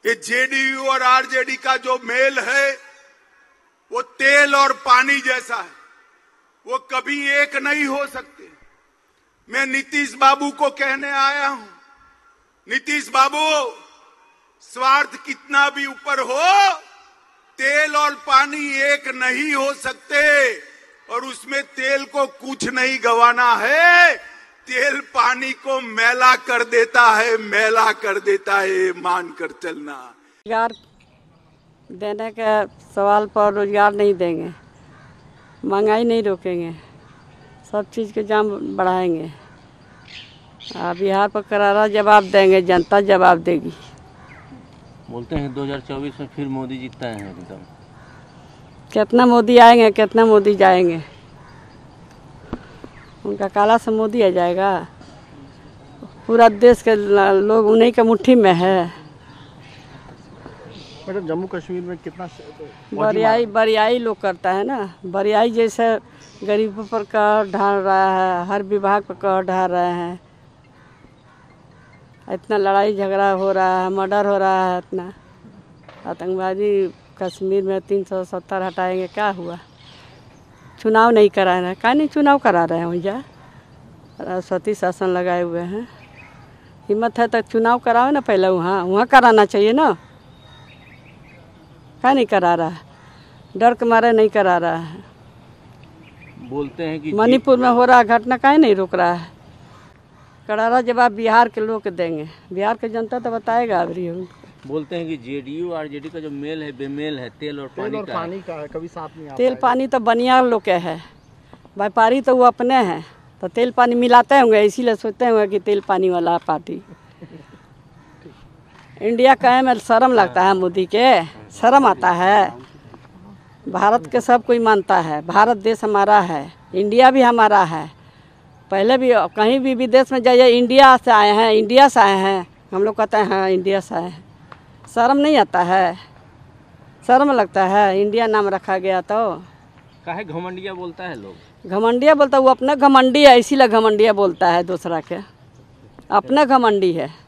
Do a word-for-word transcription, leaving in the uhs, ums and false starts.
ये जेडीयू और आरजेडी का जो मेल है वो तेल और पानी जैसा है, वो कभी एक नहीं हो सकते। मैं नीतीश बाबू को कहने आया हूं, नीतीश बाबू, स्वार्थ कितना भी ऊपर हो, तेल और पानी एक नहीं हो सकते, और उसमें तेल को कुछ नहीं गंवाना है। तेल पानी को मैला कर देता है, मैला कर देता है, मान कर चलना। रोजगार देने के सवाल पर रोजगार नहीं देंगे, महंगाई नहीं रोकेंगे, सब चीज़ के दाम बढ़ाएंगे। बिहार पर करारा जवाब देंगे, जनता जवाब देगी। बोलते हैं दो हज़ार चौबीस में फिर मोदी जीतता है एकदम। कितना मोदी आएंगे, कितना मोदी जाएंगे, उनका काला से मोदी आ जाएगा। पूरा देश के लोग उन्हीं के मुट्ठी में है। मैडम, जम्मू कश्मीर में कितना बरियाई बरियाई लोग करता है ना, बरियाई जैसे गरीबों पर कहर ढाल रहा है, हर विभाग पर कहर ढाल रहे हैं। इतना लड़ाई झगड़ा हो रहा है, मर्डर हो रहा है, इतना आतंकवादी कश्मीर में तीन सौ सत्तर हटाएंगे, क्या हुआ? चुनाव नहीं करा रहे हैं, क्या नहीं चुनाव करा रहे हैं? वहाँ सती शासन लगाए हुए हैं। हिम्मत है तो चुनाव कराओ ना, पहले वहाँ वहाँ कराना चाहिए ना, क्या नहीं करा रहा है? डर के मारे नहीं करा रहा है। बोलते हैं कि मणिपुर में हो रहा घटना काहे नहीं रोक रहा है? करारा जवाब बिहार के लोग देंगे, बिहार की जनता तो बताएगा अभी। बोलते हैं कि जेडीयू और आरजेडी का जो मेल है बेमेल है, तेल और पानी, तेल और का, पानी का है, कभी साथ नहीं आता। तेल पानी तो बनिया लोग के है, व्यापारी तो वो अपने हैं, तो तेल पानी मिलाते होंगे, इसीलिए सोचते होंगे कि तेल पानी वाला पार्टी। इंडिया कहे में शर्म लगता है, मोदी के शर्म आता है। भारत के सब कोई मानता है, भारत देश हमारा है, इंडिया भी हमारा है। पहले भी कहीं भी विदेश में जाइए, इंडिया से आए हैं, इंडिया से आए हैं, हम लोग कहते हैं हाँ इंडिया से आए हैं। शर्म नहीं आता है? शर्म लगता है? इंडिया नाम रखा गया तो काहे घमंडिया बोलता है लोग? घमंडिया बोलता है, वो अपना घमंडी है, इसीलिए घमंडिया बोलता है। दूसरा के अपना घमंडी है।